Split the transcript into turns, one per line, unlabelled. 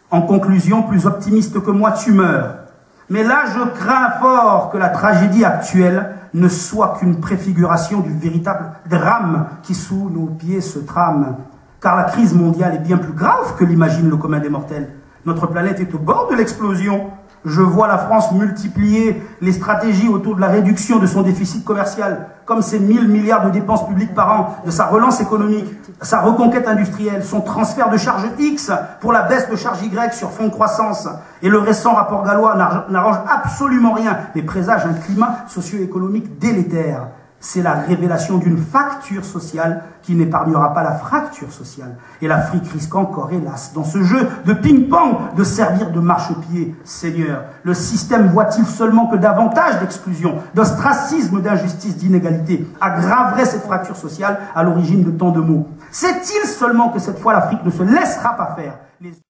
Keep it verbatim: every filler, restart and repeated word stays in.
En conclusion, plus optimiste que moi, tu meurs. Mais là, je crains fort que la tragédie actuelle ne soit qu'une préfiguration du véritable drame qui sous nos pieds se trame. Car la crise mondiale est bien plus grave que l'imagine le commun des mortels. Notre planète est au bord de l'explosion. Je vois la France multiplier les stratégies autour de la réduction de son déficit commercial, comme ses mille milliards de dépenses publiques par an, de sa relance économique, sa reconquête industrielle, son transfert de charge X pour la baisse de charge Y sur fond de croissance. Et le récent rapport gallois n'arrange absolument rien, mais présage un climat socio-économique délétère. C'est la révélation d'une facture sociale qui n'épargnera pas la fracture sociale. Et l'Afrique risque encore, hélas, dans ce jeu de ping-pong, de servir de marchepied. Seigneur, le système voit-il seulement que davantage d'exclusion, d'ostracisme, d'injustice, d'inégalité aggraverait cette fracture sociale à l'origine de tant de maux? Sait-il seulement que cette fois l'Afrique ne se laissera pas faire? Les